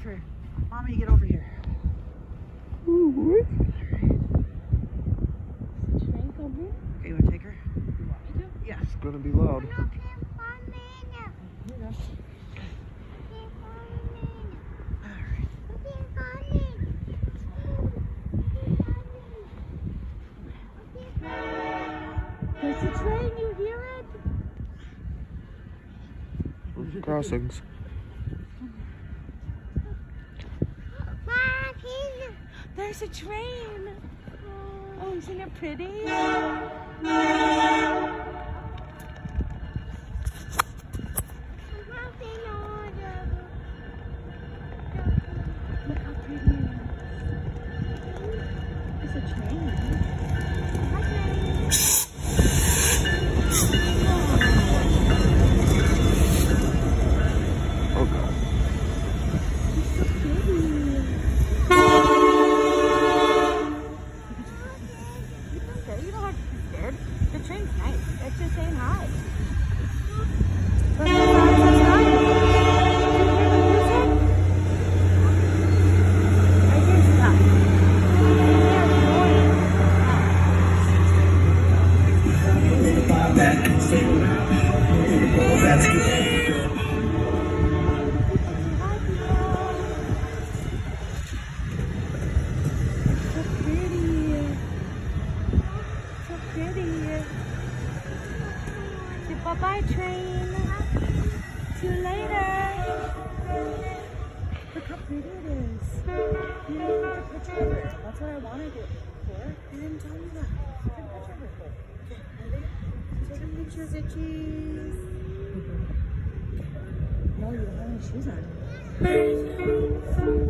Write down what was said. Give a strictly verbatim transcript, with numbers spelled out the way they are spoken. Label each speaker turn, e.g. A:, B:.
A: for Mommy to get over here.
B: Ooh.
A: Is the train coming? Okay, you want to take her? You want me to? Yes.
B: It's gonna be loud.
A: Here you go. There's a train, you hear it?
B: Crossings.
A: There's a train. Oh, isn't it pretty? Look how pretty it is. It's a train. Hi, train.
B: Oh god.
A: You don't have to be scared. The train's nice. It's just saying hi. Let's go, guys. Let's go. I hear stuff. Bye-bye, train. See you later. Look how pretty it is. You didn't take a picture of her. That's what I wanted it for. You didn't tell me that. Take a picture of her. Okay, ready? Take a picture of Itchies. No, you don't have any shoes on.